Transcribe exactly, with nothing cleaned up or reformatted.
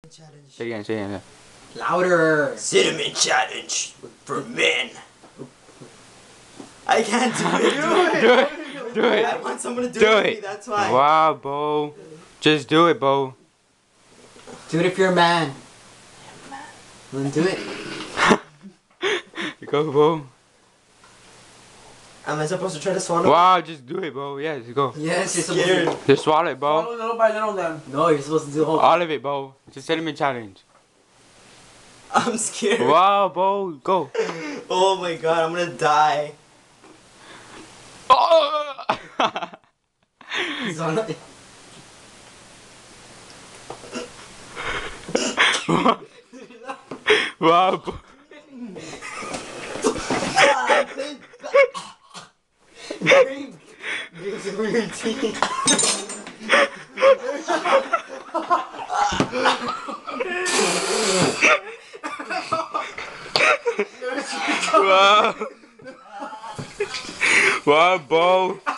Challenge. Say it again, say it again. Louder. Cinnamon challenge for men. I can't do it. Do it, do I it. want someone to do, Do it with it. me, that's why. Wow, Bo. Just do it, Bo. Do it if you're a man. Then do it. Go, Bo. Am I supposed to try to swallow? Wow, just do it, Bo. Yes, go. Yes, you're Scared. supposed Just swallow it, Bo. Follow little by little then. to. No, you're supposed to do the whole. All of it, Bo. It's a cinnamon challenge. I'm scared. Wow, Bo. Go. Oh my god, I'm gonna die. Oh! Swallow it. Wow, Bo. Bring, bring some weird teeth. Wow. Wow, Bo.